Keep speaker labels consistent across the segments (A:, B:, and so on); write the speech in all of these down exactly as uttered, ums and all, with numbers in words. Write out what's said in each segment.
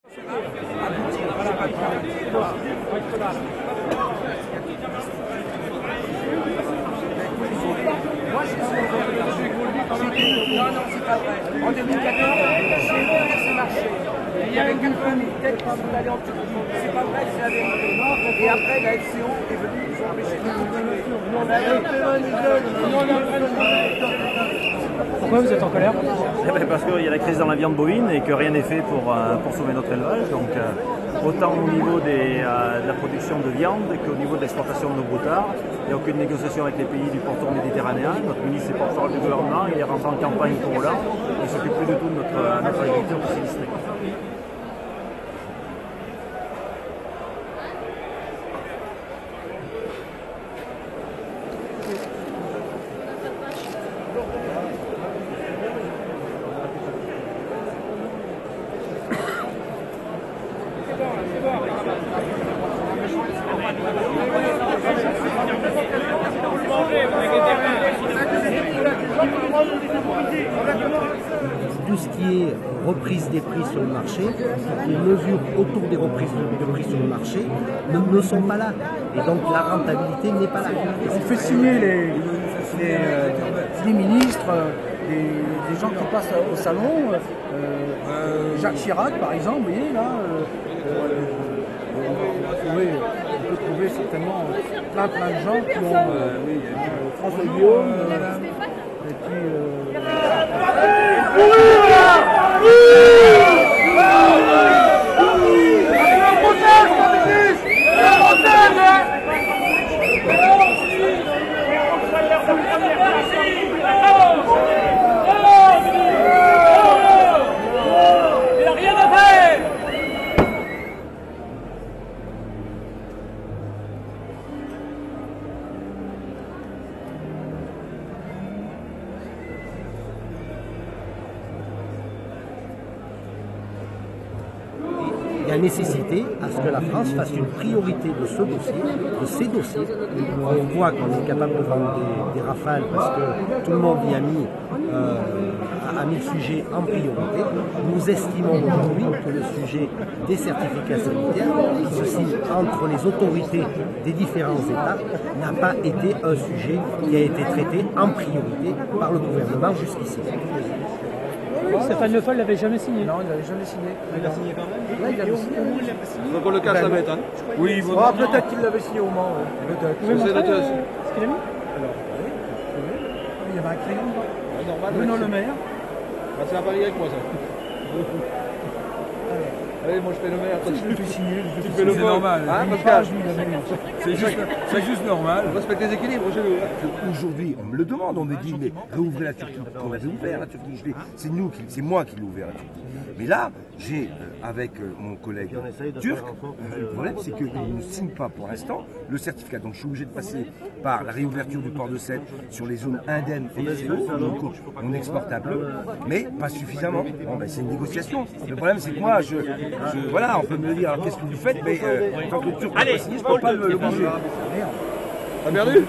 A: Moi, je suis non, non, c'est pas vrai. En deux mille quatorze, j'ai ouvert ce marché. Il y avait quatre-vingt mille têtes qui sont allées en Turquie. C'est pas vrai, c'est la vérité. Et après, la F C O est venue nous empêcher de continuer.
B: Pourquoi vous êtes en colère?
C: Eh bien parce qu'il y a la crise dans la viande bovine et que rien n'est fait pour, euh, pour sauver notre élevage. Donc, euh, autant au niveau des, euh, de la production de viande qu'au niveau de l'exportation de nos broutards. Il n'y a aucune négociation avec les pays du pourtour méditerranéen. Notre ministre est porte-parole du gouvernement, il est rentré en campagne pour là. Il ne s'occupe plus du tout de notre, notre agriculture sinistrée.
D: Tout ce qui est reprise des prix sur le marché, les mesures autour des reprises de prix sur le marché ne, ne sont pas là. Et donc la rentabilité n'est pas là.
B: On fait signer les, les, euh, les ministres, les, les gens qui passent au salon. Euh, Jacques Chirac, par exemple, vous voyez, là, euh, euh, on, peut trouver, on peut trouver certainement plein plein de gens qui ont euh, oui, euh, François Guillaume, euh, et puis... Euh,
D: Il y a nécessité à ce que la France fasse une priorité de ce dossier, de ces dossiers. On voit qu'on est capable de vendre des, des rafales parce que tout le monde y a mis, euh, a mis le sujet en priorité. Nous estimons aujourd'hui que le sujet des certificats sanitaires, qui se signe entre les autorités des différents États, n'a pas été un sujet qui a été traité en priorité par le gouvernement jusqu'ici.
B: Stéphane Le Foll l'avait jamais signé.
A: Non, il n'avait jamais signé.
B: Il l'a signé quand même.
A: Ouais, il avait signé.
E: Donc on le casse, ça m'étonne. Oui, il vaut
A: Ah, peut-être qu'il l'avait signé au Mans. Peut-être.
B: Vous pouvez montrer
E: notre-
B: euh, ce qu'il a mis?
A: Alors, oui, oui. Il y avait un crayon.
E: Ouais, normal.
A: Bruno
E: mais-
A: Le Maire.
E: Bah, c'est un pari avec moi, ça. Allez, moi je fais le maire. Toi,
A: Je le fais signer. Je le
E: tu
A: fais
E: fais le
A: signer.
E: vol.
A: normal.
E: Hein,
A: Une
E: Pascal
A: page, lui, il avait-
E: C'est juste, c'est juste normal. On respecte les équilibres chez nous.
F: Aujourd'hui, on me le demande, on me dit, mais réouvrez la Turquie. On l'avait ouvert la Turquie. Je l'ai- C'est nous, qui- c'est moi qui l'ai ouvert la Turquie. Mais là, j'ai, euh, avec euh, mon collègue turc, euh, le problème, c'est qu'il ne signe pas pour l'instant le certificat. Donc je suis obligé de passer par la réouverture du port de Sète sur les zones indemnes et F C O. Donc on exporte un peu, mais pas suffisamment. Bon, ben, c'est une négociation. Le problème, c'est que moi, je, je- voilà, on peut me dire, alors qu'est-ce que vous faites, mais euh, tant que le turc n'a pas signé, je ne peux pas le le bouger.
E: T'as perdu?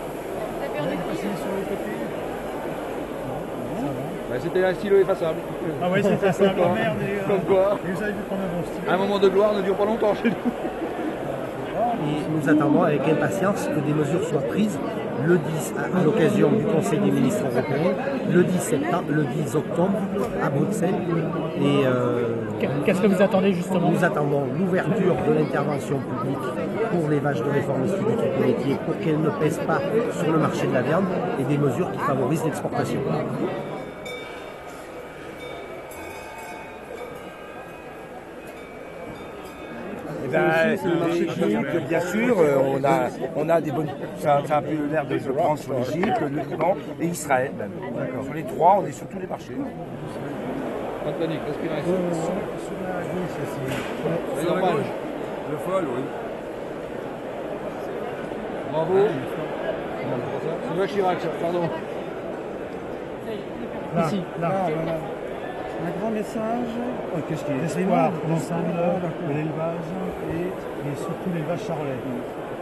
E: Bah, c'était un stylo effaçable.
G: Ah oui, c'était ça, la merde. Et, euh,
E: Comme quoi,
G: et vous avez vu prendre un bon style.
E: un moment de gloire ne dure pas longtemps chez nous.
D: Et nous attendons avec impatience que des mesures soient prises le dix à, à l'occasion du Conseil des ministres européens, le dix septembre, le dix octobre à Bruxelles. Et euh,
B: Qu'est-ce que vous attendez justement?
D: nous attendons l'ouverture de l'intervention publique pour les vaches de réforme issues du troc laitier pour qu'elles ne pèsent pas sur le marché de la viande et des mesures qui favorisent l'exportation.
F: Eh ben, l'Égypte, bien sûr, euh, on a, on a des bonnes. Ça, ça a un peu l'air de se prendre sur l'Égypte, le Liban et Israël même. Sur les trois, on est sur tous les marchés.
E: Pas de panique, respiration.
G: Sur, sur la gauche, c'est.
E: C'est normal.
G: Le folle, oui.
E: Bravo. C'est Jacques Chirac, ça, pardon.
G: Là,
B: Ici.
G: là, voilà. Un grand message. Oh, qu'est-ce qu'il y a? L'espoir, l'ensemble de l'élevage et, et surtout l'élevage charolais.